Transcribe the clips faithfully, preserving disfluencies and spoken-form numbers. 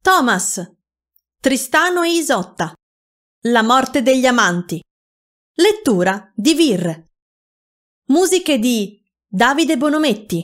Thomas, Tristano e Isotta, La morte degli amanti. Lettura di Vir. Musiche di Davide Bonometti.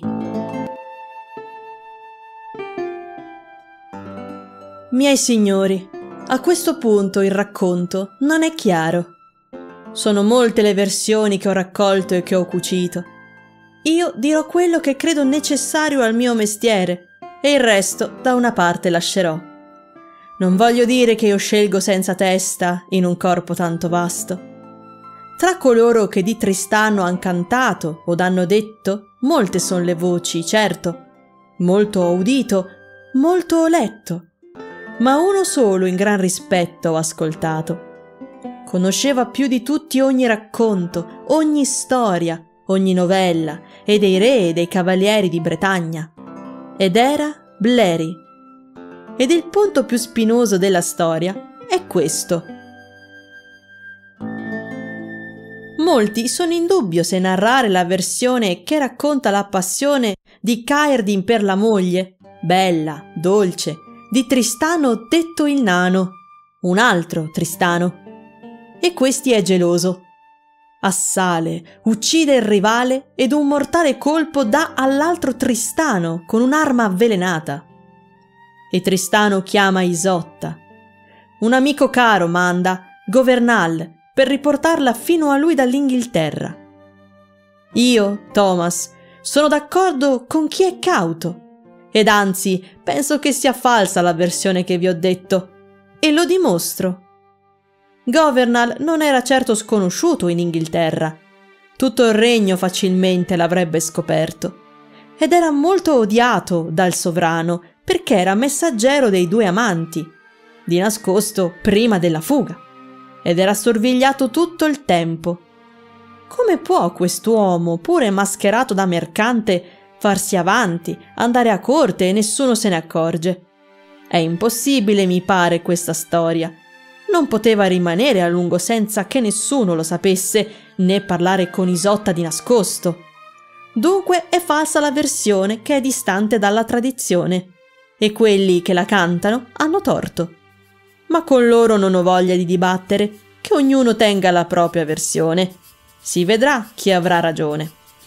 Miei signori, a questo punto il racconto non è chiaro. Sono molte le versioni che ho raccolto e che ho cucito. Io dirò quello che credo necessario al mio mestiere e il resto da una parte lascerò. Non voglio dire che io scelgo senza testa in un corpo tanto vasto. Tra coloro che di Tristano han cantato o d'hanno detto, molte son le voci, certo. Molto ho udito, molto ho letto, ma uno solo in gran rispetto ho ascoltato. Conosceva più di tutti ogni racconto, ogni storia, ogni novella, e dei re e dei cavalieri di Bretagna. Ed era Blery. Ed il punto più spinoso della storia è questo. Molti sono in dubbio se narrare la versione che racconta la passione di Caerdin per la moglie, bella, dolce, di Tristano detto il Nano, un altro Tristano. E questi è geloso. Assale, uccide il rivale ed un mortale colpo dà all'altro Tristano con un'arma avvelenata. E Tristano chiama Isotta. Un amico caro manda, Governal, per riportarla fino a lui dall'Inghilterra. Io, Thomas, sono d'accordo con chi è cauto, ed anzi penso che sia falsa la versione che vi ho detto, e lo dimostro. Governal non era certo sconosciuto in Inghilterra. Tutto il regno facilmente l'avrebbe scoperto, ed era molto odiato dal sovrano perché era messaggero dei due amanti, di nascosto prima della fuga, ed era sorvegliato tutto il tempo. Come può quest'uomo, pure mascherato da mercante, farsi avanti, andare a corte e nessuno se ne accorge? È impossibile, mi pare, questa storia. Non poteva rimanere a lungo senza che nessuno lo sapesse, né parlare con Isotta di nascosto. Dunque è falsa la versione che è distante dalla tradizione, e quelli che la cantano hanno torto. Ma con loro non ho voglia di dibattere, che ognuno tenga la propria versione. Si vedrà chi avrà ragione.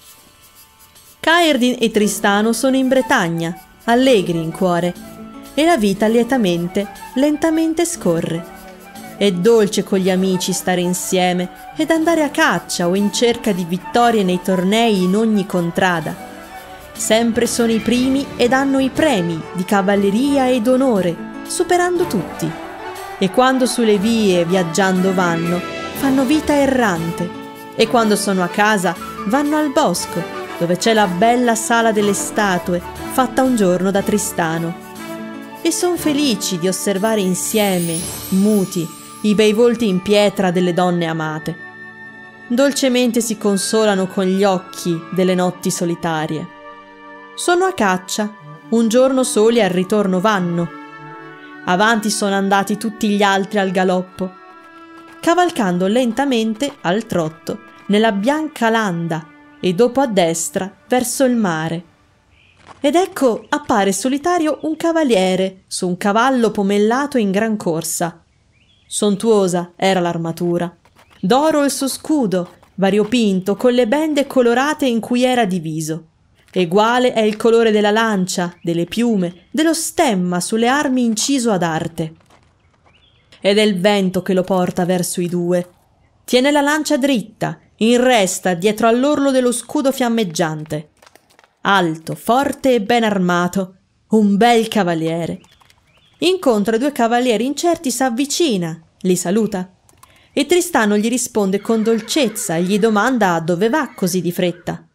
Caerdin e Tristano sono in Bretagna, allegri in cuore, e la vita lietamente, lentamente scorre. È dolce con gli amici stare insieme ed andare a caccia o in cerca di vittorie nei tornei in ogni contrada. Sempre sono i primi ed hanno i premi di cavalleria ed onore, superando tutti. E quando sulle vie viaggiando vanno, fanno vita errante. E quando sono a casa, vanno al bosco, dove c'è la bella sala delle statue, fatta un giorno da Tristano. E son felici di osservare insieme, muti, i bei volti in pietra delle donne amate. Dolcemente si consolano con gli occhi delle notti solitarie. Sono a caccia, un giorno soli al ritorno vanno. Avanti sono andati tutti gli altri al galoppo, cavalcando lentamente al trotto nella bianca landa e dopo a destra verso il mare. Ed ecco appare solitario un cavaliere su un cavallo pomellato in gran corsa. Sontuosa era l'armatura, d'oro il suo scudo, variopinto con le bende colorate in cui era diviso. Eguale è il colore della lancia, delle piume, dello stemma sulle armi inciso ad arte. Ed è il vento che lo porta verso i due. Tiene la lancia dritta, in resta dietro all'orlo dello scudo fiammeggiante. Alto, forte e ben armato, un bel cavaliere. Incontra due cavalieri incerti, s'avvicina, li saluta. E Tristano gli risponde con dolcezza e gli domanda dove va così di fretta.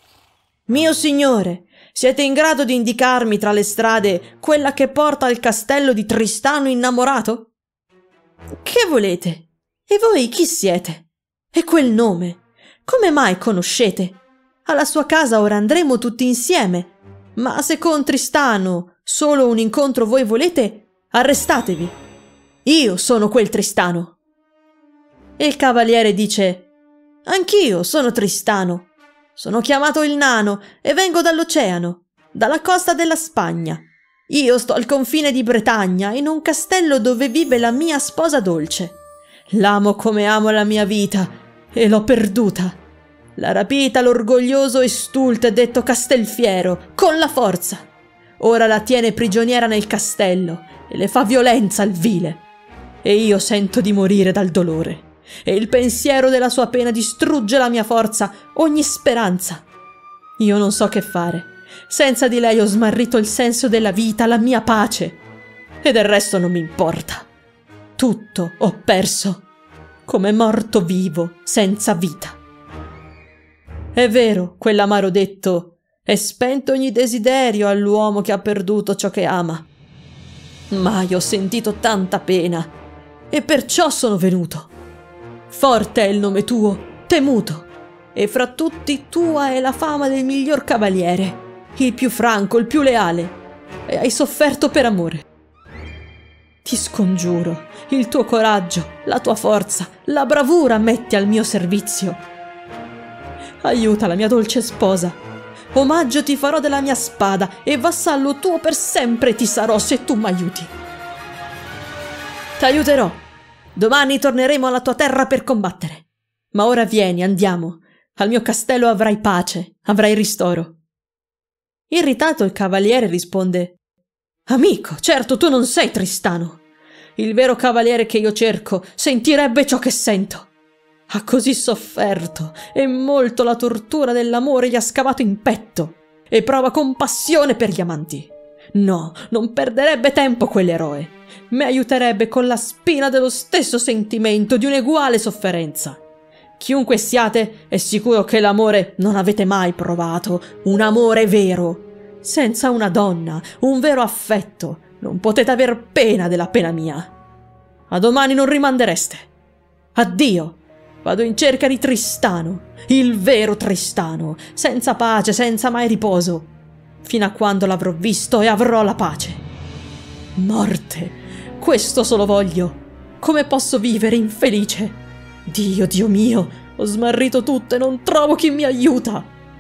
«Mio signore, siete in grado di indicarmi tra le strade quella che porta al castello di Tristano innamorato?» «Che volete? E voi chi siete? E quel nome? Come mai conoscete? Alla sua casa ora andremo tutti insieme, ma se con Tristano solo un incontro voi volete, arrestatevi. Io sono quel Tristano». E il cavaliere dice: «Anch'io sono Tristano. Sono chiamato il Nano e vengo dall'oceano, dalla costa della Spagna. Io sto al confine di Bretagna, in un castello dove vive la mia sposa dolce. L'amo come amo la mia vita e l'ho perduta. L'ha rapita l'orgoglioso Estult detto Castelfiero con la forza. Ora la tiene prigioniera nel castello e le fa violenza al vile. E io sento di morire dal dolore. E il pensiero della sua pena distrugge la mia forza, ogni speranza. Io non so che fare. Senza di lei ho smarrito il senso della vita, la mia pace. E del resto non mi importa. Tutto ho perso, come morto vivo, senza vita. È vero, quell'amaro detto, è spento ogni desiderio all'uomo che ha perduto ciò che ama. Mai ho sentito tanta pena, e perciò sono venuto. Forte è il nome tuo, temuto, e fra tutti tua è la fama del miglior cavaliere, il più franco, il più leale, e hai sofferto per amore. Ti scongiuro, il tuo coraggio, la tua forza, la bravura metti al mio servizio. Aiuta la mia dolce sposa. Omaggio ti farò della mia spada e vassallo tuo per sempre ti sarò se tu m'aiuti. T'aiuterò. Domani torneremo alla tua terra per combattere. Ma ora vieni, andiamo. Al mio castello avrai pace, avrai ristoro. Irritato il cavaliere risponde: Amico, certo tu non sei Tristano. Il vero cavaliere che io cerco sentirebbe ciò che sento. Ha così sofferto e molto la tortura dell'amore gli ha scavato in petto e prova compassione per gli amanti. No, non perderebbe tempo quell'eroe. Mi aiuterebbe con la spina dello stesso sentimento di un'eguale sofferenza. Chiunque siate, è sicuro che l'amore non avete mai provato, un amore vero. Senza una donna, un vero affetto, non potete aver pena della pena mia. A domani non rimandereste. Addio. Vado in cerca di Tristano, il vero Tristano, senza pace, senza mai riposo, fino a quando l'avrò visto e avrò la pace. Morte, questo solo voglio. Come posso vivere infelice? Dio, Dio mio, ho smarrito tutto e non trovo chi mi aiuta.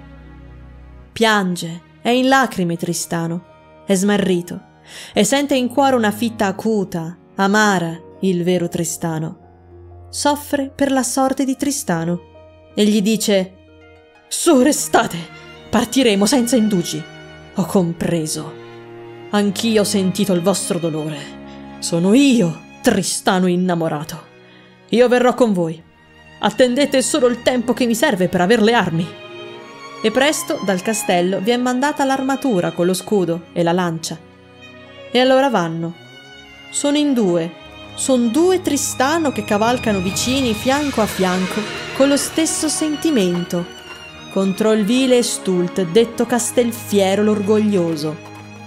Piange, è in lacrime Tristano, è smarrito, e sente in cuore una fitta acuta, amara, il vero Tristano. Soffre per la sorte di Tristano e gli dice: Su, restate, partiremo senza indugi. Ho compreso. Anch'io ho sentito il vostro dolore. Sono io, Tristano innamorato. Io verrò con voi. Attendete solo il tempo che mi serve per aver le armi. E presto dal castello vi è mandata l'armatura con lo scudo e la lancia. E allora vanno. Sono in due. Son due Tristano che cavalcano vicini fianco a fianco con lo stesso sentimento contro il vile Estult detto Castelfiero l'orgoglioso.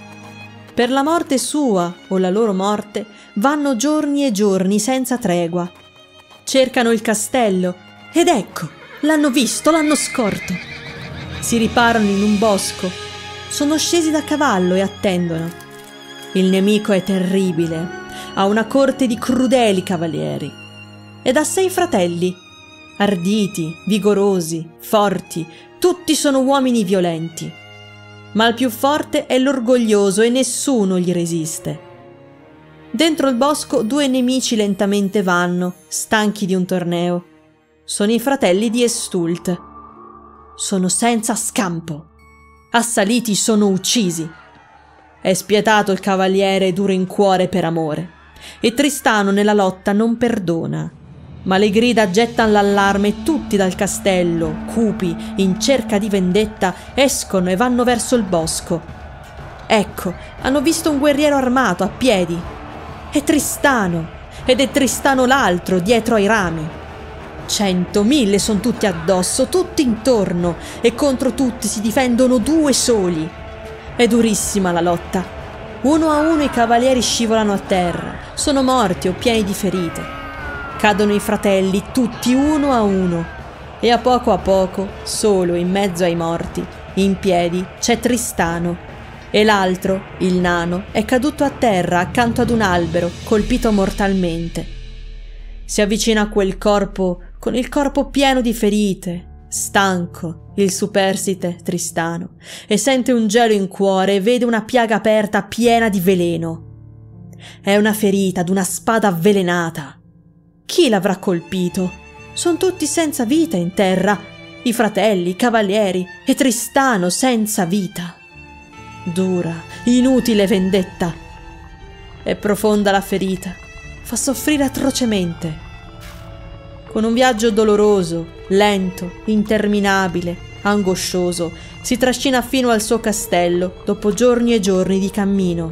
Per la morte sua o la loro morte vanno giorni e giorni senza tregua. Cercano il castello ed ecco, l'hanno visto, l'hanno scorto. Si riparano in un bosco, sono scesi da cavallo e attendono. Il nemico è terribile. Ha una corte di crudeli cavalieri ed ha sei fratelli, arditi, vigorosi, forti, tutti sono uomini violenti. Ma il più forte è l'orgoglioso e nessuno gli resiste. Dentro il bosco due nemici lentamente vanno, stanchi di un torneo. Sono i fratelli di Estult. Sono senza scampo. Assaliti sono uccisi. È spietato il cavaliere duro in cuore per amore. E Tristano nella lotta non perdona, ma le grida gettan l'allarme e tutti dal castello, cupi, in cerca di vendetta, escono e vanno verso il bosco. Ecco, hanno visto un guerriero armato a piedi. È Tristano, ed è Tristano l'altro dietro ai rami. Cento, mille son tutti addosso, tutti intorno, e contro tutti si difendono due soli. È durissima la lotta. Uno a uno i cavalieri scivolano a terra, sono morti o pieni di ferite. Cadono i fratelli, tutti uno a uno, e a poco a poco, solo in mezzo ai morti, in piedi, c'è Tristano, e l'altro, il nano, è caduto a terra accanto ad un albero, colpito mortalmente. Si avvicina a quel corpo con il corpo pieno di ferite, stanco, il superstite Tristano, e sente un gelo in cuore e vede una piaga aperta piena di veleno. È una ferita d'una spada avvelenata. Chi l'avrà colpito? Son tutti senza vita in terra, i fratelli, i cavalieri, e Tristano senza vita. Dura, inutile vendetta. È profonda la ferita, fa soffrire atrocemente. Con un viaggio doloroso, lento, interminabile, angoscioso, si trascina fino al suo castello dopo giorni e giorni di cammino.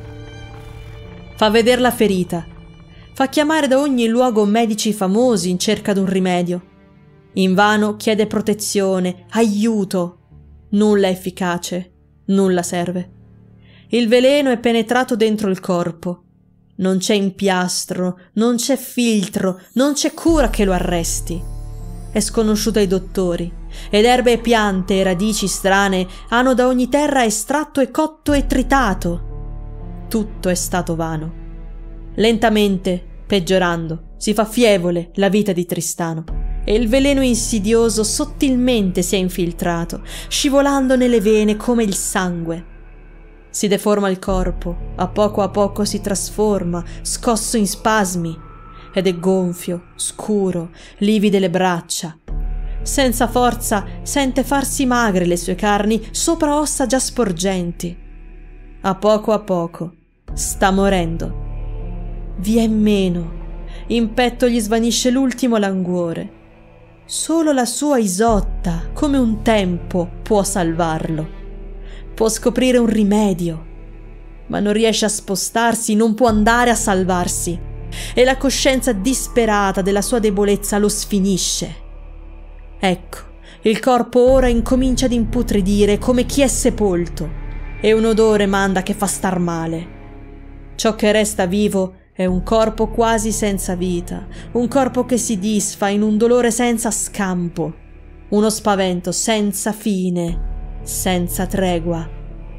Fa veder la ferita, fa chiamare da ogni luogo medici famosi in cerca d'un rimedio. Invano chiede protezione, aiuto. Nulla è efficace, nulla serve. Il veleno è penetrato dentro il corpo. Non c'è impiastro, non c'è filtro, non c'è cura che lo arresti. È sconosciuto ai dottori, ed erbe e piante e radici strane hanno da ogni terra estratto e cotto e tritato. Tutto è stato vano. Lentamente, peggiorando, si fa fievole la vita di Tristano, e il veleno insidioso sottilmente si è infiltrato, scivolando nelle vene come il sangue. Si deforma il corpo, a poco a poco si trasforma, scosso in spasmi, ed è gonfio, scuro, livide le braccia. Senza forza sente farsi magre le sue carni sopra ossa già sporgenti. A poco a poco sta morendo. Vien meno, in petto gli svanisce l'ultimo languore. Solo la sua Isotta, come un tempo, può salvarlo. Può scoprire un rimedio, ma non riesce a spostarsi, non può andare a salvarsi, e la coscienza disperata della sua debolezza lo sfinisce. Ecco, il corpo ora incomincia ad imputridire come chi è sepolto, e un odore manda che fa star male. Ciò che resta vivo è un corpo quasi senza vita, un corpo che si disfa in un dolore senza scampo, uno spavento senza fine, senza tregua.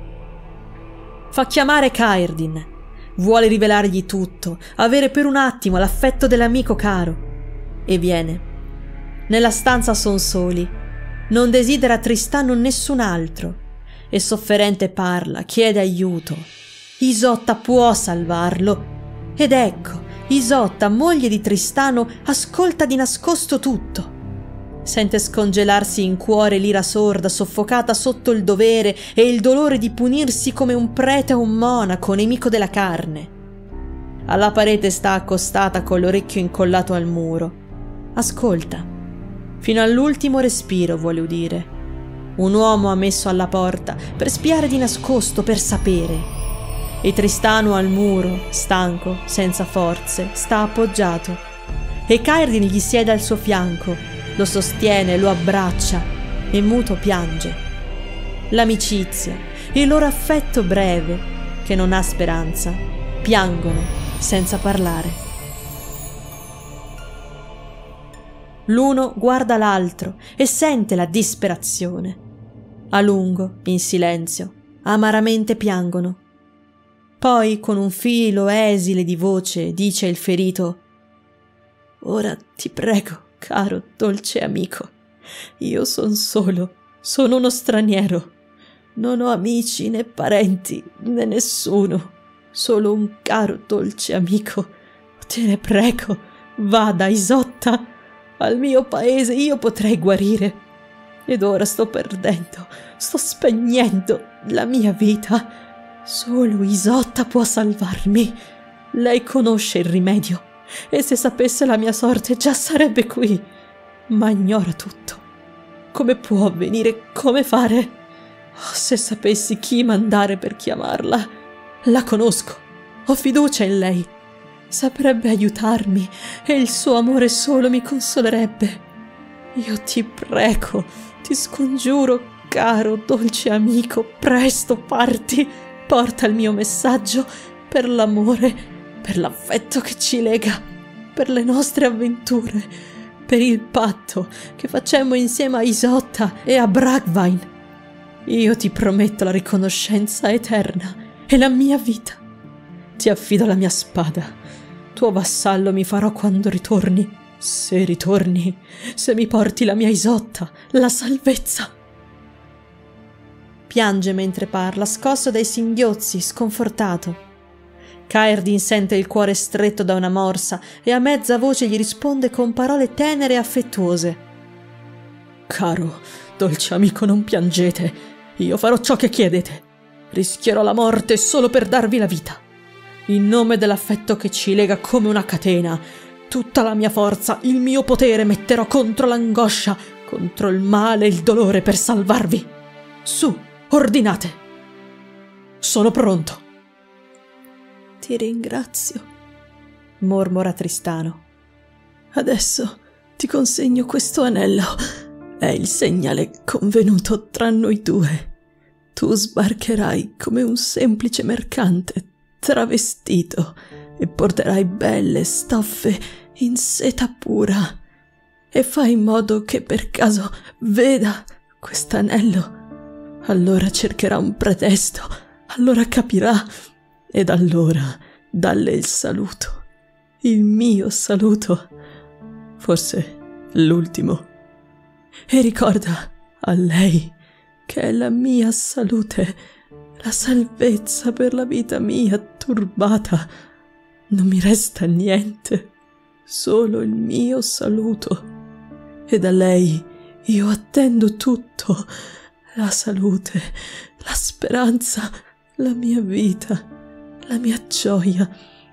Fa chiamare Caerdin, vuole rivelargli tutto, avere per un attimo l'affetto dell'amico caro, e viene. Nella stanza son soli, non desidera Tristano nessun altro, e sofferente parla, chiede aiuto. Isotta può salvarlo, ed ecco, Isotta, moglie di Tristano, ascolta di nascosto tutto. Sente scongelarsi in cuore l'ira sorda, soffocata sotto il dovere e il dolore di punirsi come un prete o un monaco, nemico della carne. Alla parete sta accostata con l'orecchio incollato al muro. Ascolta. Fino all'ultimo respiro vuole udire. Un uomo ha messo alla porta per spiare di nascosto, per sapere. E Tristano al muro, stanco, senza forze, sta appoggiato. E Caerdin gli siede al suo fianco, lo sostiene, lo abbraccia e muto piange. L'amicizia, il loro affetto breve, che non ha speranza, piangono senza parlare. L'uno guarda l'altro e sente la disperazione. A lungo, in silenzio, amaramente piangono. Poi, con un filo esile di voce, dice il ferito: «Ora ti prego, caro, dolce amico, io son solo, sono uno straniero, non ho amici né parenti né nessuno, solo un caro, dolce amico. Te ne prego, vada, Isotta, al mio paese, io potrei guarire. Ed ora sto perdendo, sto spegnendo la mia vita. Solo Isotta può salvarmi. Lei conosce il rimedio. E se sapesse la mia sorte già sarebbe qui, ma ignora tutto. Come può avvenire? Come fare? Oh, se sapessi chi mandare per chiamarla. La conosco, ho fiducia in lei. Saprebbe aiutarmi e il suo amore solo mi consolerebbe. Io ti prego, ti scongiuro, caro, dolce amico, presto parti, porta il mio messaggio per l'amore, per l'affetto che ci lega, per le nostre avventure, per il patto che facemmo insieme a Isotta e a Bragvain. Io ti prometto la riconoscenza eterna e la mia vita. Ti affido la mia spada. Tuo vassallo mi farò quando ritorni. Se ritorni, se mi porti la mia Isotta, la salvezza. Piange mentre parla, scosso dai singhiozzi, sconfortato. Kaerdin sente il cuore stretto da una morsa e a mezza voce gli risponde con parole tenere e affettuose. Caro, dolce amico, non piangete. Io farò ciò che chiedete. Rischierò la morte solo per darvi la vita. In nome dell'affetto che ci lega come una catena, tutta la mia forza, il mio potere metterò contro l'angoscia, contro il male e il dolore per salvarvi. Su, ordinate. Sono pronto. Ti ringrazio, mormora Tristano. Adesso ti consegno questo anello. È il segnale convenuto tra noi due. Tu sbarcherai come un semplice mercante travestito e porterai belle stoffe in seta pura. E fai in modo che per caso veda quest'anello. Allora cercherà un pretesto, allora capirà. Ed allora dalle il saluto, il mio saluto, forse l'ultimo. E ricorda a lei che è la mia salute, la salvezza per la vita mia turbata. Non mi resta niente, solo il mio saluto. E da lei io attendo tutto, la salute, la speranza, la mia vita, la mia gioia.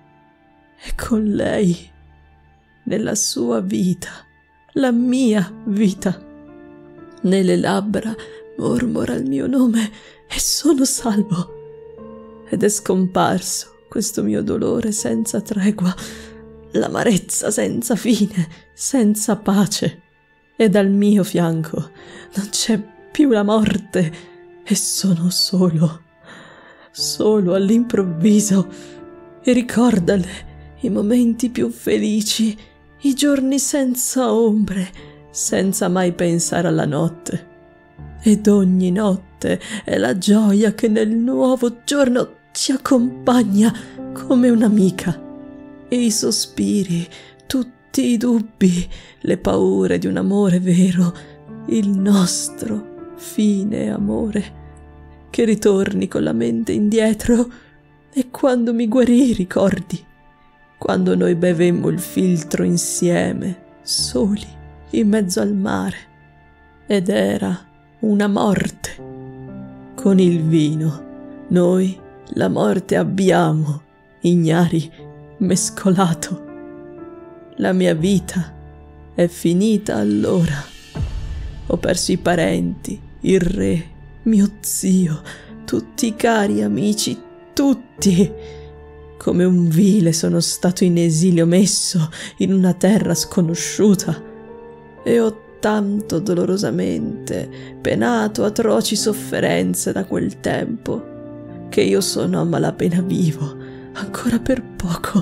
E con lei, nella sua vita, la mia vita, nelle labbra mormora il mio nome e sono salvo. Ed è scomparso questo mio dolore senza tregua, l'amarezza senza fine, senza pace. E dal mio fianco non c'è più la morte e sono solo. Solo all'improvviso, e ricordale i momenti più felici, i giorni senza ombre, senza mai pensare alla notte. Ed ogni notte è la gioia che nel nuovo giorno ci accompagna come un'amica. E i sospiri, tutti i dubbi, le paure di un amore vero, il nostro fine amore. Che ritorni con la mente indietro e quando mi guarì ricordi, quando noi bevemmo il filtro insieme, soli, in mezzo al mare, ed era una morte. Con il vino noi la morte abbiamo, ignari, mescolato. La mia vita è finita allora. Ho perso i parenti, il re, mio zio, tutti i cari amici, tutti. Come un vile sono stato in esilio messo in una terra sconosciuta e ho tanto dolorosamente penato atroci sofferenze da quel tempo che io sono a malapena vivo ancora per poco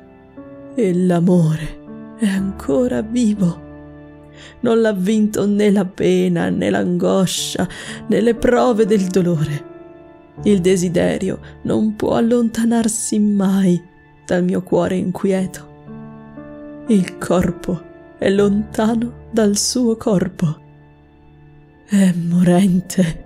e l'amore è ancora vivo. Non l'ha vinto né la pena, né l'angoscia, né le prove del dolore. Il desiderio non può allontanarsi mai dal mio cuore inquieto. Il corpo è lontano dal suo corpo. È morente.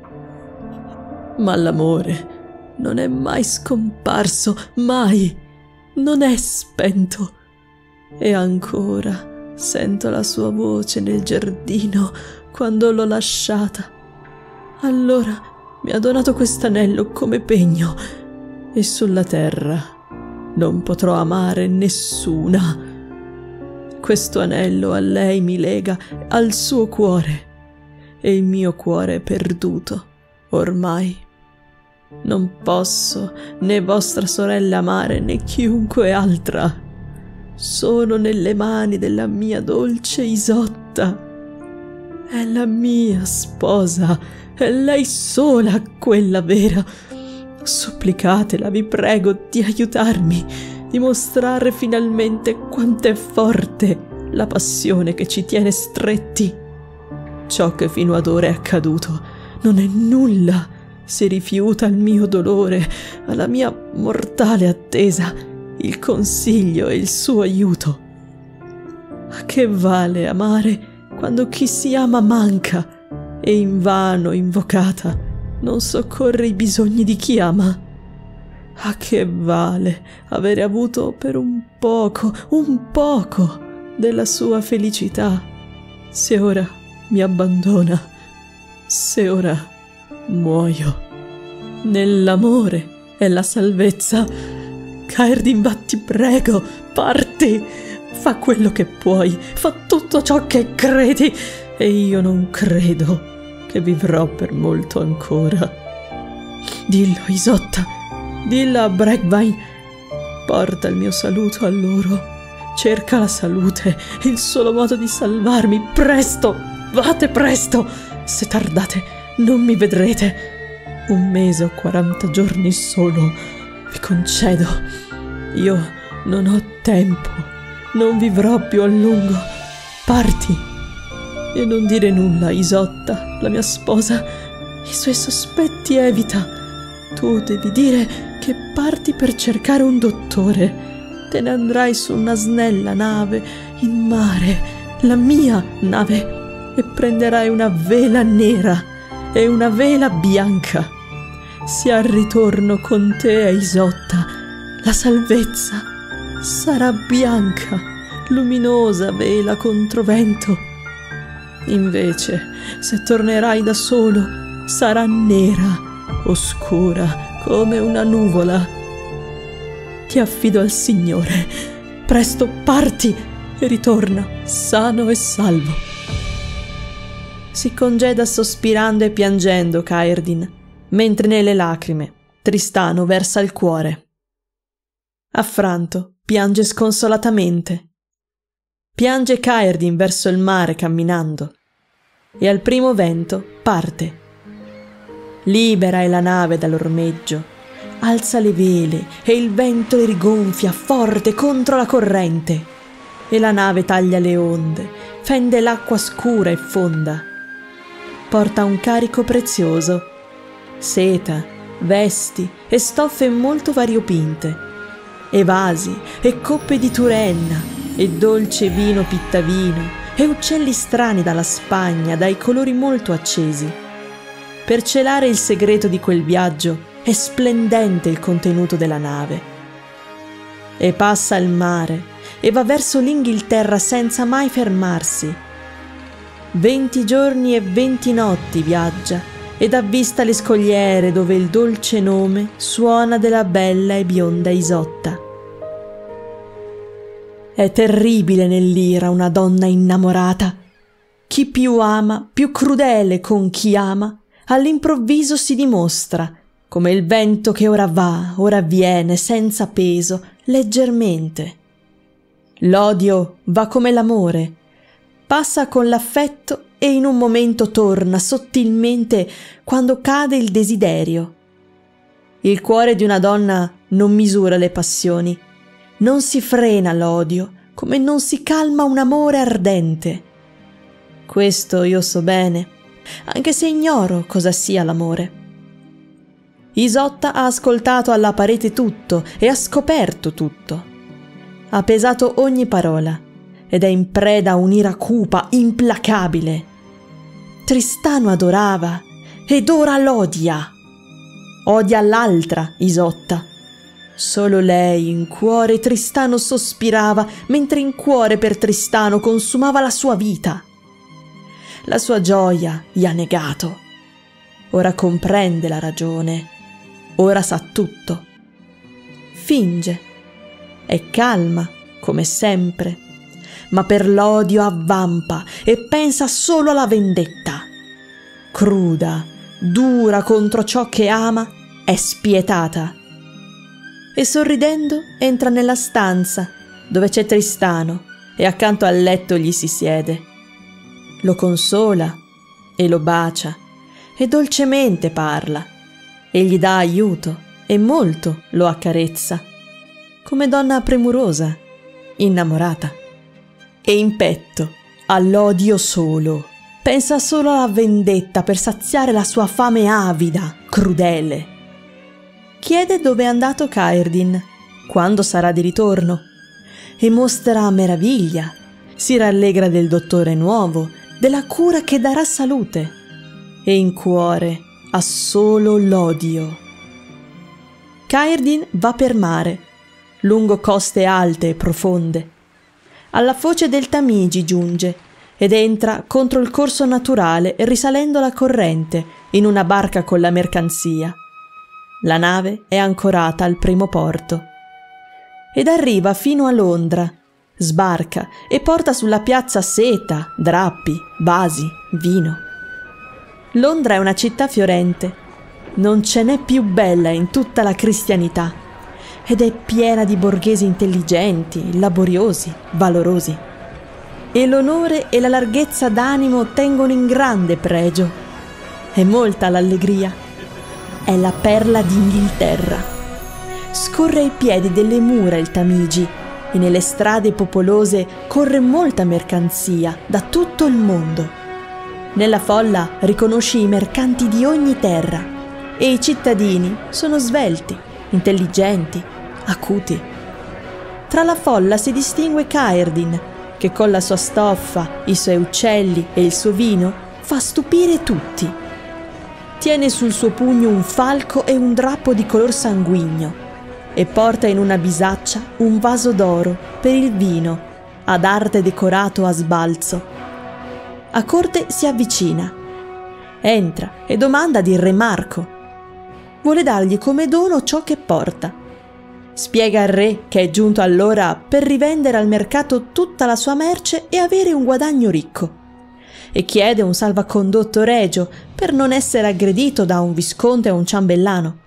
Ma l'amore non è mai scomparso, mai. Non è spento. E ancora sento la sua voce nel giardino quando l'ho lasciata. Allora mi ha donato quest'anello come pegno e sulla terra non potrò amare nessuna. Questo anello a lei mi lega al suo cuore e il mio cuore è perduto ormai. Non posso né vostra sorella amare né chiunque altra. Sono nelle mani della mia dolce Isotta. È la mia sposa, è lei sola quella vera. Supplicatela, vi prego, di aiutarmi, di mostrare finalmente quanto è forte la passione che ci tiene stretti. Ciò che fino ad ora è accaduto non è nulla se rifiuta il mio dolore, alla mia mortale attesa, il consiglio e il suo aiuto. A che vale amare quando chi si ama manca e invano invocata non soccorre i bisogni di chi ama? A che vale avere avuto per un poco, un poco della sua felicità, se ora mi abbandona, se ora muoio? Nell'amore è la salvezza. Caerdin, va, ti prego, parti, fa quello che puoi, fa tutto ciò che credi, e io non credo che vivrò per molto ancora. Dillo, Isotta, dillo a Bregvain, porta il mio saluto a loro, cerca la salute, il solo modo di salvarmi, presto, vate presto, se tardate non mi vedrete. Un mese o quaranta giorni solo vi concedo. Io non ho tempo, non vivrò più a lungo. Parti e non dire nulla a Isotta, la mia sposa. I suoi sospetti evita. Tu devi dire che parti per cercare un dottore. Te ne andrai su una snella nave in mare, la mia nave, e prenderai una vela nera e una vela bianca. Se al ritorno con te, Isotta, la salvezza sarà bianca, luminosa vela contro vento. Invece, se tornerai da solo, sarà nera, oscura come una nuvola. Ti affido al Signore. Presto parti e ritorna sano e salvo. Si congeda sospirando e piangendo Caerdin, mentre nelle lacrime Tristano versa il cuore. Affranto piange sconsolatamente. Piange Caerdin verso il mare camminando, e al primo vento parte. Libera è la nave dall'ormeggio, alza le vele e il vento le rigonfia forte contro la corrente, e la nave taglia le onde, fende l'acqua scura e fonda. Porta un carico prezioso, seta, vesti e stoffe molto variopinte, e vasi e coppe di Turenna e dolce vino pittavino e uccelli strani dalla Spagna dai colori molto accesi. Per celare il segreto di quel viaggio è splendente il contenuto della nave. E passa il mare e va verso l'Inghilterra senza mai fermarsi. Venti giorni e venti notti viaggia ed avvista le scogliere dove il dolce nome suona della bella e bionda Isotta. È terribile nell'ira una donna innamorata. Chi più ama, più crudele con chi ama, all'improvviso si dimostra, come il vento che ora va, ora viene, senza peso, leggermente. L'odio va come l'amore, passa con l'affetto e in un momento torna sottilmente quando cade il desiderio. Il cuore di una donna non misura le passioni, non si frena l'odio, come non si calma un amore ardente. Questo io so bene, anche se ignoro cosa sia l'amore. Isotta ha ascoltato alla parete tutto e ha scoperto tutto. Ha pesato ogni parola ed è in preda a un'ira cupa, implacabile. Tristano adorava ed ora l'odia. Odia l'altra Isotta. Solo lei in cuore Tristano sospirava, mentre in cuore per Tristano consumava la sua vita. La sua gioia gli ha negato. Ora comprende la ragione. Ora sa tutto. Finge. È calma, come sempre, ma per l'odio avvampa e pensa solo alla vendetta. Cruda, dura contro ciò che ama, è spietata. E sorridendo entra nella stanza dove c'è Tristano e accanto al letto gli si siede. Lo consola e lo bacia e dolcemente parla e gli dà aiuto e molto lo accarezza, come donna premurosa, innamorata. E in petto ha l'odio solo, pensa solo alla vendetta per saziare la sua fame avida, crudele. Chiede dove è andato Caerdin, quando sarà di ritorno, e mostra meraviglia si rallegra del dottore nuovo, della cura che darà salute, e in cuore ha solo l'odio. Caerdin va per mare, lungo coste alte e profonde. Alla foce del Tamigi giunge ed entra contro il corso naturale risalendo la corrente in una barca con la mercanzia. La nave è ancorata al primo porto ed arriva fino a Londra, sbarca e porta sulla piazza seta, drappi, vasi, vino. Londra è una città fiorente, non ce n'è più bella in tutta la cristianità ed è piena di borghesi intelligenti, laboriosi, valorosi. E l'onore e la larghezza d'animo tengono in grande pregio. È molta l'allegria. È la perla d'Inghilterra. Scorre ai piedi delle mura il Tamigi e nelle strade popolose corre molta mercanzia da tutto il mondo. Nella folla riconosci i mercanti di ogni terra e i cittadini sono svelti, intelligenti, acuti. Tra la folla si distingue Caerdin, che con la sua stoffa, i suoi uccelli e il suo vino fa stupire tutti. Tiene sul suo pugno un falco e un drappo di color sanguigno e porta in una bisaccia un vaso d'oro per il vino, ad arte decorato a sbalzo. A corte si avvicina, entra e domanda di re Marco. Vuole dargli come dono ciò che porta. Spiega al re che è giunto allora per rivendere al mercato tutta la sua merce e avere un guadagno ricco, e chiede un salvacondotto regio per non essere aggredito da un visconte o un ciambellano.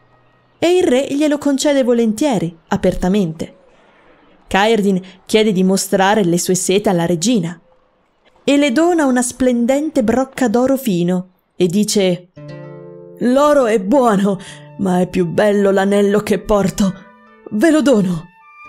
E il re glielo concede volentieri, apertamente. Caerdin chiede di mostrare le sue sete alla regina e le dona una splendente brocca d'oro fino e dice: «L'oro è buono, ma è più bello l'anello che porto. Ve lo dono».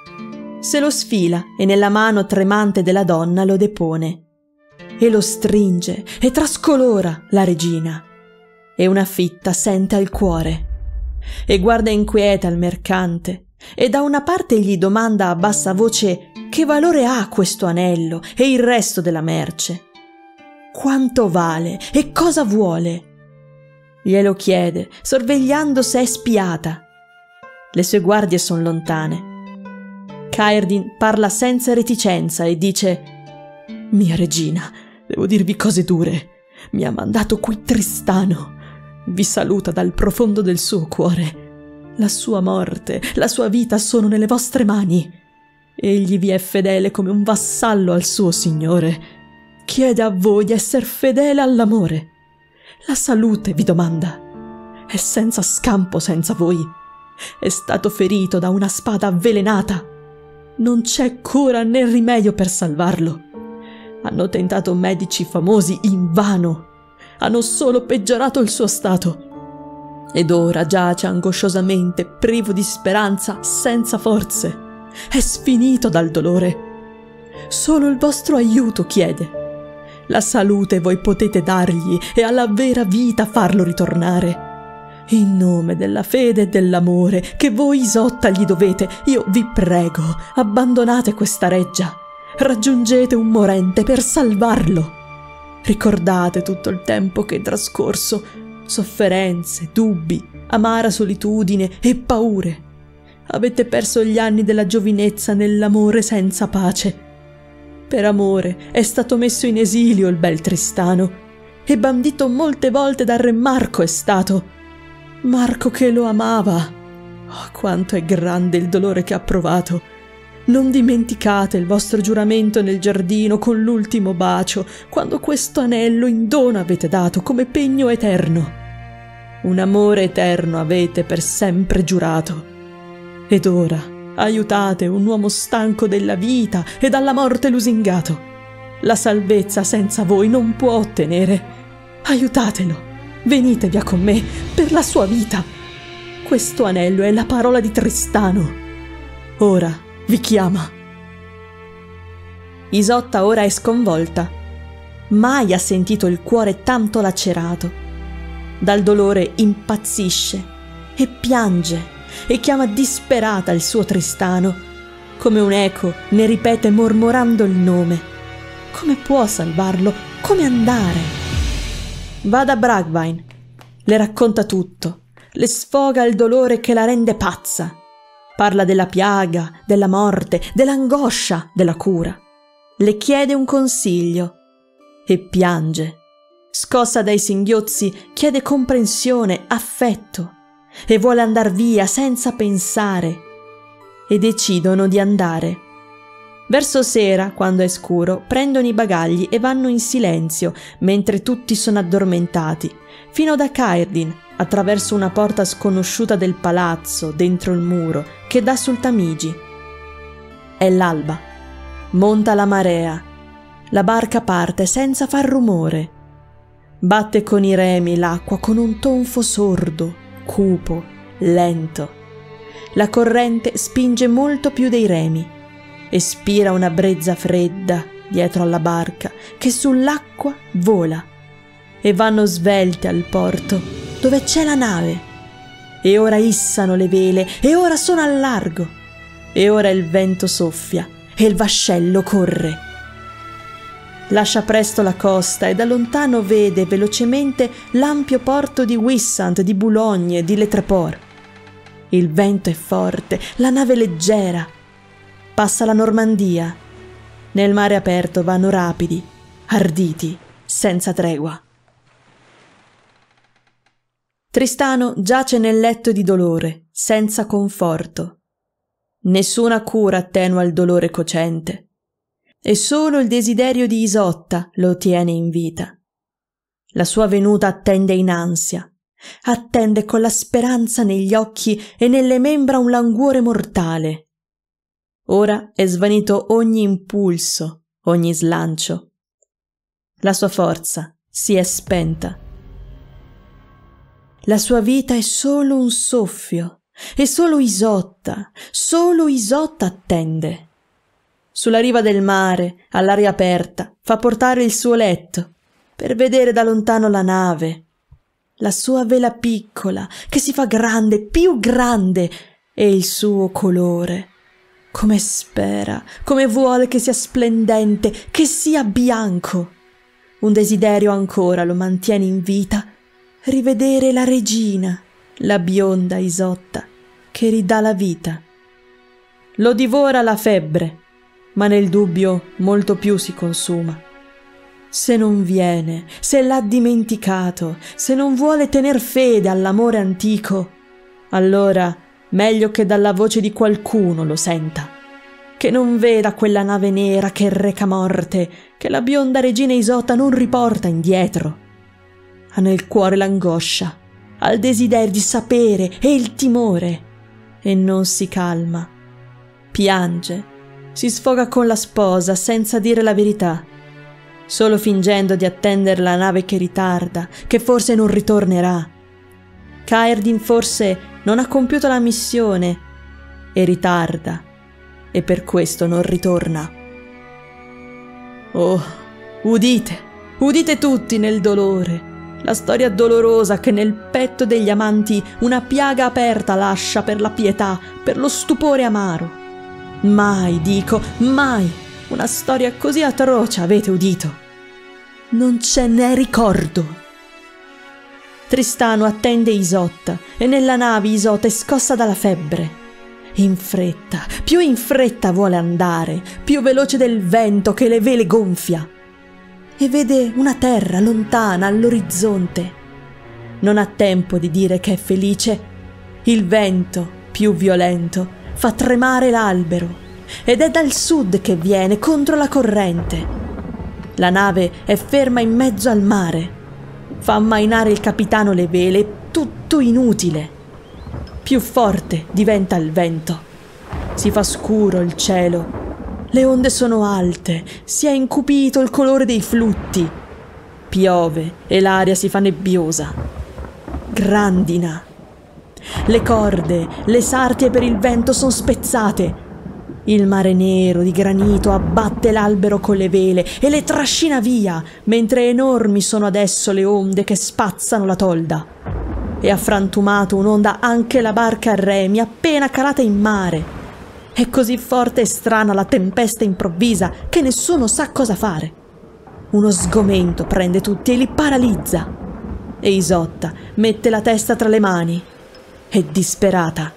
Se lo sfila e nella mano tremante della donna lo depone e lo stringe e trascolora la regina, e una fitta sente al cuore e guarda inquieta il mercante e da una parte gli domanda a bassa voce che valore ha questo anello e il resto della merce, quanto vale e cosa vuole. Glielo chiede sorvegliando se è spiata. Le sue guardie son lontane. Caerdin parla senza reticenza e dice: «Mia regina, devo dirvi cose dure. Mi ha mandato qui Tristano. Vi saluta dal profondo del suo cuore. La sua morte, la sua vita sono nelle vostre mani. Egli vi è fedele come un vassallo al suo signore. Chiede a voi di esser fedele all'amore. La salute vi domanda. È senza scampo senza voi. È stato ferito da una spada avvelenata. Non c'è cura né rimedio per salvarlo. Hanno tentato medici famosi invano. Hanno solo peggiorato il suo stato. Ed ora giace angosciosamente, privo di speranza, senza forze. È sfinito dal dolore. Solo il vostro aiuto chiede. La salute voi potete dargli e alla vera vita farlo ritornare. In nome della fede e dell'amore che voi Isotta gli dovete, io vi prego, abbandonate questa reggia. Raggiungete un morente per salvarlo. Ricordate tutto il tempo che è trascorso, sofferenze, dubbi, amara solitudine e paure. Avete perso gli anni della giovinezza nell'amore senza pace. Per amore è stato messo in esilio il bel Tristano e bandito molte volte dal re Marco è stato. Marco che lo amava. Oh, quanto è grande il dolore che ha provato. Non dimenticate il vostro giuramento nel giardino con l'ultimo bacio, quando questo anello in dono avete dato come pegno eterno. Un amore eterno avete per sempre giurato. Ed ora aiutate un uomo stanco della vita e dalla morte lusingato. La salvezza senza voi non può ottenere. Aiutatelo, venite via con me per la sua vita. Questo anello è la parola di Tristano. Ora vi chiama». Isotta ora è sconvolta. Mai ha sentito il cuore tanto lacerato. Dal dolore impazzisce e piange e chiama disperata il suo Tristano. come un eco ne ripete mormorando il nome. Come può salvarlo? Come andare? Va da Bragwain, le racconta tutto, le sfoga il dolore che la rende pazza. Parla della piaga, della morte, dell'angoscia, della cura. Le chiede un consiglio e piange. Scossa dai singhiozzi, chiede comprensione, affetto e vuole andar via senza pensare. E decidono di andare. Verso sera, quando è scuro, prendono i bagagli e vanno in silenzio, mentre tutti sono addormentati, fino da Caerdin, attraverso una porta sconosciuta del palazzo, dentro il muro, che dà sul Tamigi. È l'alba. Monta la marea. La barca parte senza far rumore. Batte con i remi l'acqua con un tonfo sordo, cupo, lento. La corrente spinge molto più dei remi e spira una brezza fredda dietro alla barca che sull'acqua vola. E vanno svelte al porto dove c'è la nave. E ora issano le vele e ora sono al largo. E ora il vento soffia e il vascello corre. Lascia presto la costa e da lontano vede velocemente l'ampio porto di Wissant, di Boulogne, di Le Tréport. Il vento è forte, la nave leggera. Passa la Normandia. Nel mare aperto vanno rapidi, arditi, senza tregua. Tristano giace nel letto di dolore, senza conforto. Nessuna cura attenua il dolore cocente. E solo il desiderio di Isotta lo tiene in vita. La sua venuta attende in ansia, attende con la speranza negli occhi e nelle membra un languore mortale. Ora è svanito ogni impulso, ogni slancio. La sua forza si è spenta. La sua vita è solo un soffio, e solo Isotta, solo Isotta attende. Sulla riva del mare, all'aria aperta, fa portare il suo letto, per vedere da lontano la nave, la sua vela piccola, che si fa grande, più grande, e il suo colore. Come spera, come vuole che sia splendente, che sia bianco. Un desiderio ancora lo mantiene in vita, rivedere la regina, la bionda Isotta, che ridà la vita. Lo divora la febbre, ma nel dubbio molto più si consuma. Se non viene, se l'ha dimenticato, se non vuole tener fede all'amore antico, allora meglio che dalla voce di qualcuno lo senta, che non veda quella nave nera che reca morte, che la bionda regina Isotta non riporta indietro. Ha nel cuore l'angoscia, ha il desiderio di sapere e il timore, e non si calma. Piange, si sfoga con la sposa senza dire la verità, solo fingendo di attendere la nave che ritarda, che forse non ritornerà. Caerdin forse non ha compiuto la missione e ritarda, e per questo non ritorna. Oh, udite, udite tutti nel dolore, la storia dolorosa che nel petto degli amanti una piaga aperta lascia per la pietà, per lo stupore amaro. Mai, dico, mai una storia così atroce avete udito. Non ce n'è ricordo. Tristano attende Isotta e nella nave Isotta è scossa dalla febbre. In fretta, più in fretta vuole andare, più veloce del vento che le vele gonfia. E vede una terra lontana all'orizzonte. Non ha tempo di dire che è felice. Il vento, più violento, fa tremare l'albero ed è dal sud che viene contro la corrente. La nave è ferma in mezzo al mare. Fa ammainare il capitano le vele, tutto inutile. Più forte diventa il vento. Si fa scuro il cielo. Le onde sono alte, si è incupito il colore dei flutti. Piove e l'aria si fa nebbiosa. Grandina. Le corde, le sartie per il vento sono spezzate. Il mare nero di granito abbatte l'albero con le vele e le trascina via, mentre enormi sono adesso le onde che spazzano la tolda. E ha frantumato un'onda anche la barca a remi appena calata in mare. È così forte e strana la tempesta improvvisa che nessuno sa cosa fare. Uno sgomento prende tutti e li paralizza. E Isotta mette la testa tra le mani. È disperata.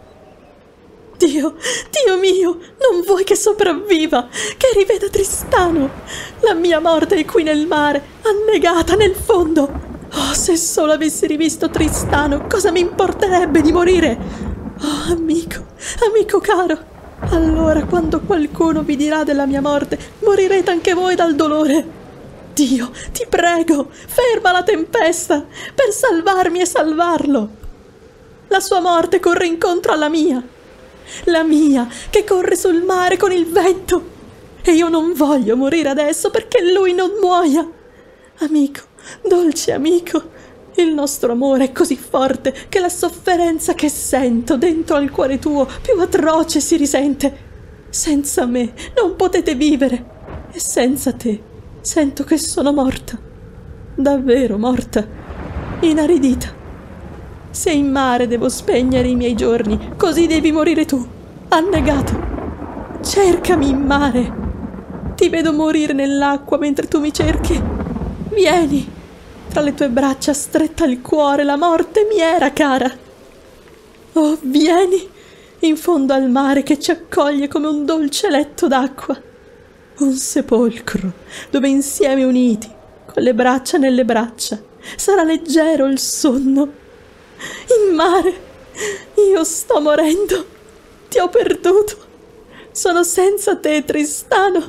Dio, Dio mio, non vuoi che sopravviva, che riveda Tristano? La mia morte è qui nel mare, annegata nel fondo. Oh, se solo avessi rivisto Tristano, cosa mi importerebbe di morire? Oh, amico, amico caro, allora quando qualcuno vi dirà della mia morte, morirete anche voi dal dolore. Dio, ti prego, ferma la tempesta, per salvarmi e salvarlo. La sua morte corre incontro alla mia. La mia, che corre sul mare con il vento. E io non voglio morire adesso perché lui non muoia. Amico, dolce amico, il nostro amore è così forte che la sofferenza che sento dentro al cuore tuo più atroce si risente. Senza me non potete vivere e senza te sento che sono morta, davvero morta, inaridita. Se in mare devo spegnere i miei giorni, così devi morire tu, annegato. Cercami in mare. Ti vedo morire nell'acqua mentre tu mi cerchi. Vieni, tra le tue braccia stretta al cuore la morte mi era cara. Oh, vieni, in fondo al mare che ci accoglie come un dolce letto d'acqua. Un sepolcro dove insieme uniti, con le braccia nelle braccia, sarà leggero il sonno. In mare, io sto morendo, ti ho perduto, sono senza te, Tristano.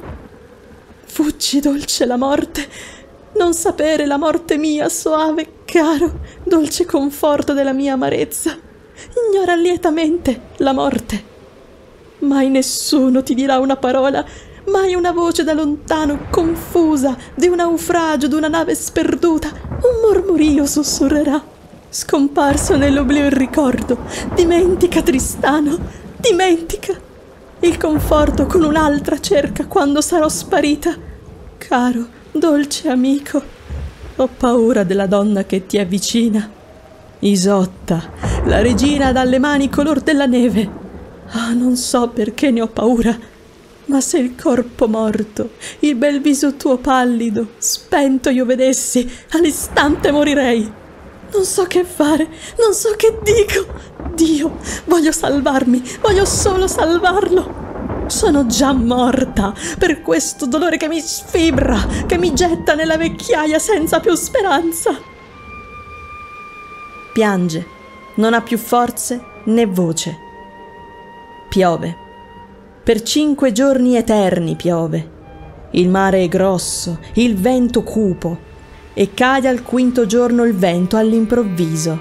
Fuggi, dolce la morte, non sapere la morte mia, soave, caro, dolce conforto della mia amarezza. Ignora lietamente la morte. Mai nessuno ti dirà una parola, mai una voce da lontano, confusa, di un naufragio, d'una nave sperduta, un mormorio sussurrerà. Scomparso nell'oblio il ricordo, dimentica Tristano, dimentica. Il conforto con un'altra cerca quando sarò sparita. Caro, dolce amico, ho paura della donna che ti è vicina. Isotta, la regina dalle mani color della neve. Ah, non so perché ne ho paura, ma se il corpo morto, il bel viso tuo pallido, spento io vedessi, all'istante morirei. Non so che fare, non so che dico. Dio, voglio salvarmi, voglio solo salvarlo. Sono già morta per questo dolore che mi sfibra, che mi getta nella vecchiaia senza più speranza. Piange, non ha più forze né voce. Piove. Per cinque giorni eterni piove. Il mare è grosso, il vento cupo. E cade al quinto giorno il vento all'improvviso.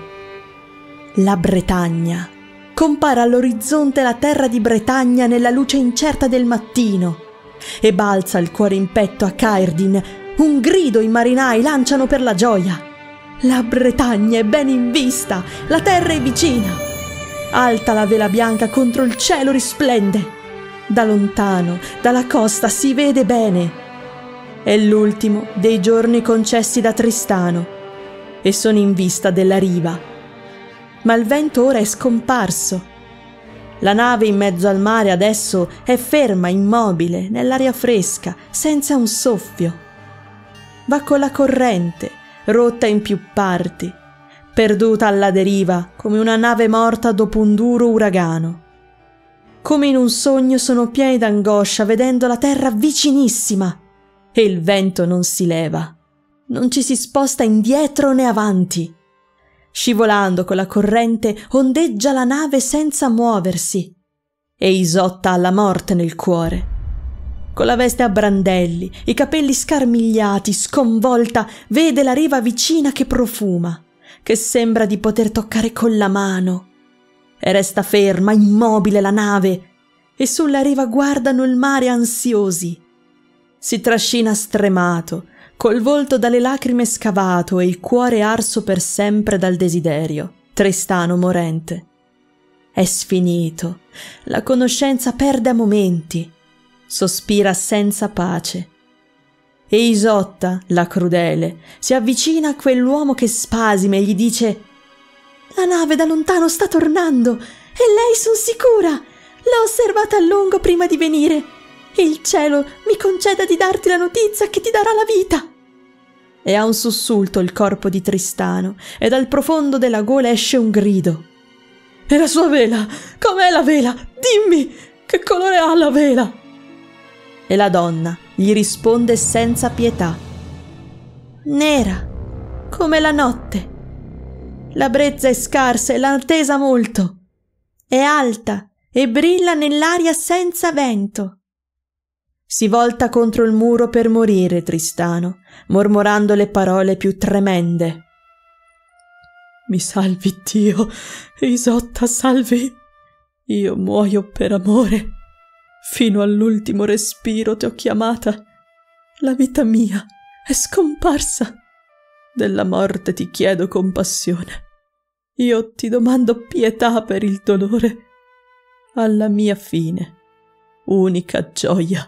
La Bretagna. Compare all'orizzonte la terra di Bretagna nella luce incerta del mattino. E balza il cuore in petto a Caerdin. Un grido i marinai lanciano per la gioia. La Bretagna è ben in vista, la terra è vicina. Alta la vela bianca contro il cielo risplende. Da lontano, dalla costa si vede bene. È l'ultimo dei giorni concessi da Tristano e sono in vista della riva. Ma il vento ora è scomparso. La nave in mezzo al mare adesso è ferma, immobile, nell'aria fresca, senza un soffio. Va con la corrente, rotta in più parti, perduta alla deriva come una nave morta dopo un duro uragano. Come in un sogno sono pieni d'angoscia vedendo la terra vicinissima. E il vento non si leva, non ci si sposta indietro né avanti. Scivolando con la corrente ondeggia la nave senza muoversi. E Isotta ha la morte nel cuore. Con la veste a brandelli, i capelli scarmigliati, sconvolta, vede la riva vicina che profuma, che sembra di poter toccare con la mano. E resta ferma, immobile la nave, e sulla riva guardano il mare ansiosi. Si trascina stremato, col volto dalle lacrime scavato e il cuore arso per sempre dal desiderio, Tristano morente. È sfinito, la conoscenza perde a momenti, sospira senza pace. E Isotta, la crudele, si avvicina a quell'uomo che spasima e gli dice: «La nave da lontano sta tornando, e lei son sicura, l'ho osservata a lungo prima di venire. Il cielo mi conceda di darti la notizia che ti darà la vita. E ha un sussulto il corpo di Tristano, e dal profondo della gola esce un grido. E la sua vela? Com'è la vela? Dimmi, che colore ha la vela? E la donna gli risponde senza pietà. Nera, come la notte. La brezza è scarsa e l'attesa molto. È alta e brilla nell'aria senza vento. Si volta contro il muro per morire Tristano, mormorando le parole più tremende. Mi salvi Dio, Isotta, salvi. Io muoio per amore. Fino all'ultimo respiro ti ho chiamata. La vita mia è scomparsa. Della morte ti chiedo compassione. Io ti domando pietà per il dolore. Alla mia fine, unica gioia.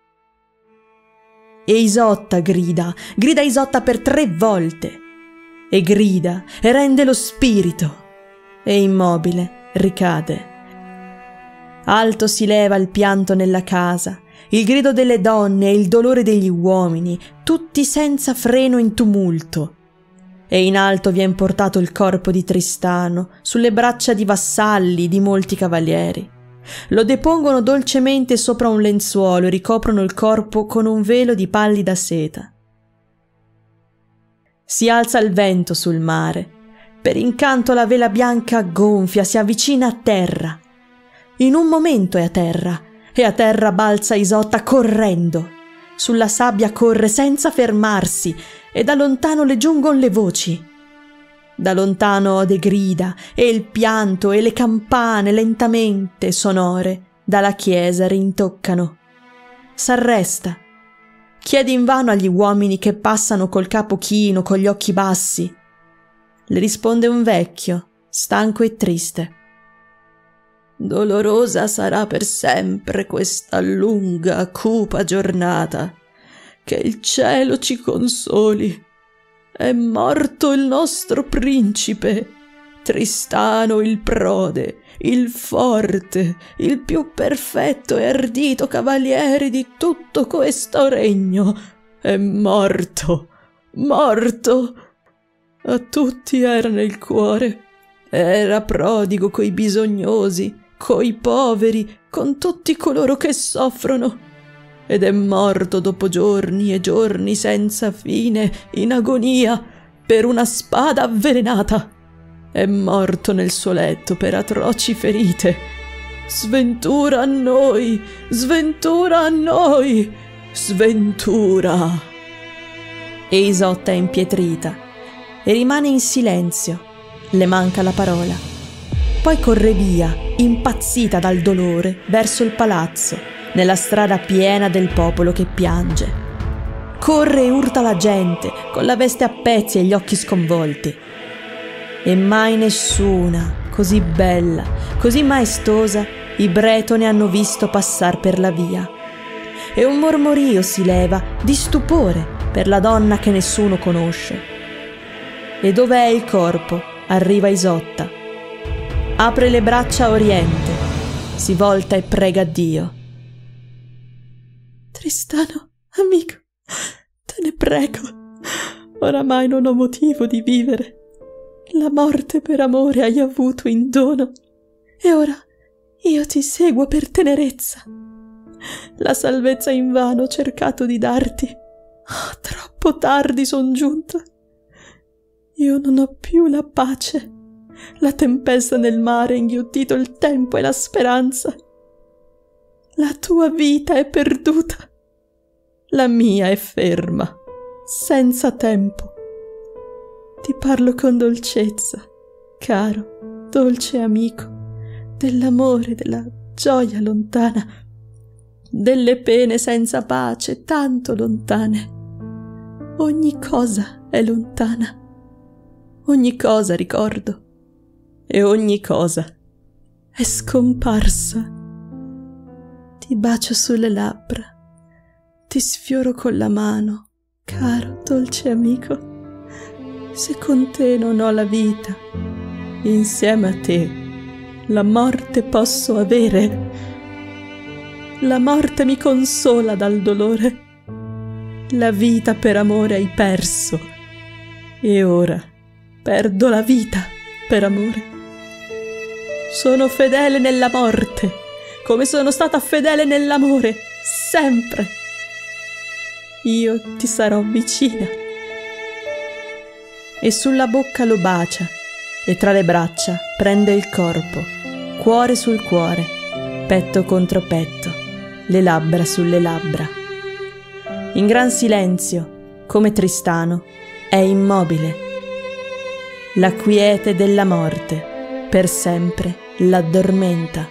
E Isotta grida, grida Isotta per tre volte. E grida e rende lo spirito. E immobile ricade. Alto si leva il pianto nella casa, il grido delle donne e il dolore degli uomini, tutti senza freno in tumulto. E in alto vien portato il corpo di Tristano, sulle braccia di vassalli di molti cavalieri. Lo depongono dolcemente sopra un lenzuolo e ricoprono il corpo con un velo di pallida seta. Si alza il vento sul mare. Per incanto la vela bianca gonfia, si avvicina a terra. In un momento è a terra, e a terra balza Isotta correndo. Sulla sabbia corre senza fermarsi, e da lontano le giungon le voci. Da lontano ode grida, e il pianto e le campane lentamente sonore dalla chiesa rintoccano. S'arresta. Chiede invano agli uomini che passano col capo chino, con gli occhi bassi. Le risponde un vecchio, stanco e triste. Dolorosa sarà per sempre questa lunga, cupa giornata. Che il cielo ci consoli. È morto il nostro principe, Tristano il prode, il forte, il più perfetto e ardito cavaliere di tutto questo regno. È morto, morto. A tutti era nel cuore. Era prodigo coi bisognosi, coi poveri, con tutti coloro che soffrono. Ed è morto dopo giorni e giorni senza fine, in agonia, per una spada avvelenata. È morto nel suo letto per atroci ferite. Sventura a noi, sventura a noi, sventura. E Isotta è impietrita e rimane in silenzio, le manca la parola. Poi corre via, impazzita dal dolore, verso il palazzo, nella strada piena del popolo che piange. Corre e urta la gente, con la veste a pezzi e gli occhi sconvolti. E mai nessuna, così bella, così maestosa, i bretoni hanno visto passar per la via. E un mormorio si leva di stupore per la donna che nessuno conosce. E dov'è il corpo? Arriva Isotta. Apre le braccia a Oriente, si volta e prega Dio. Tristano, amico, te ne prego, oramai non ho motivo di vivere. La morte per amore hai avuto in dono, e ora io ti seguo per tenerezza. La salvezza invano ho cercato di darti. Oh, troppo tardi son giunta. Io non ho più la pace. La tempesta nel mare ha inghiottito il tempo e la speranza. La tua vita è perduta. La mia è ferma, senza tempo. Ti parlo con dolcezza, caro, dolce amico, dell'amore, della gioia lontana, delle pene senza pace, tanto lontane. Ogni cosa è lontana, ogni cosa ricordo, e ogni cosa è scomparsa. Ti bacio sulle labbra, ti sfioro con la mano, caro, dolce amico. Se con te non ho la vita, insieme a te la morte posso avere. La morte mi consola dal dolore. La vita per amore hai perso, e ora perdo la vita per amore. Sono fedele nella morte, come sono stata fedele nell'amore, sempre. Io ti sarò vicina. E sulla bocca lo bacia, e tra le braccia prende il corpo, cuore sul cuore, petto contro petto, le labbra sulle labbra. In gran silenzio, come Tristano, è immobile. La quiete della morte per sempre l'addormenta.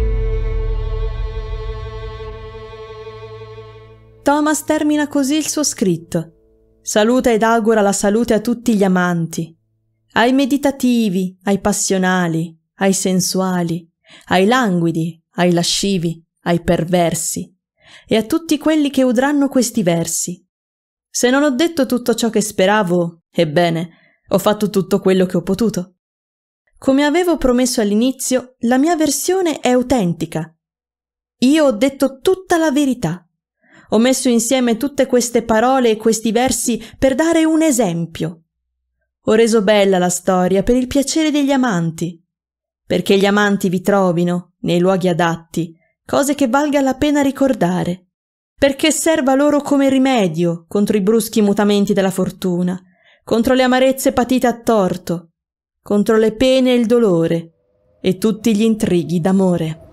Thomas termina così il suo scritto. Saluta ed augura la salute a tutti gli amanti, ai meditativi, ai passionali, ai sensuali, ai languidi, ai lascivi, ai perversi, e a tutti quelli che udranno questi versi. Se non ho detto tutto ciò che speravo, ebbene, ho fatto tutto quello che ho potuto. Come avevo promesso all'inizio, la mia versione è autentica. Io ho detto tutta la verità. Ho messo insieme tutte queste parole e questi versi per dare un esempio. Ho reso bella la storia per il piacere degli amanti, perché gli amanti vi trovino, nei luoghi adatti, cose che valga la pena ricordare, perché serva loro come rimedio contro i bruschi mutamenti della fortuna, contro le amarezze patite a torto, contro le pene e il dolore e tutti gli intrighi d'amore.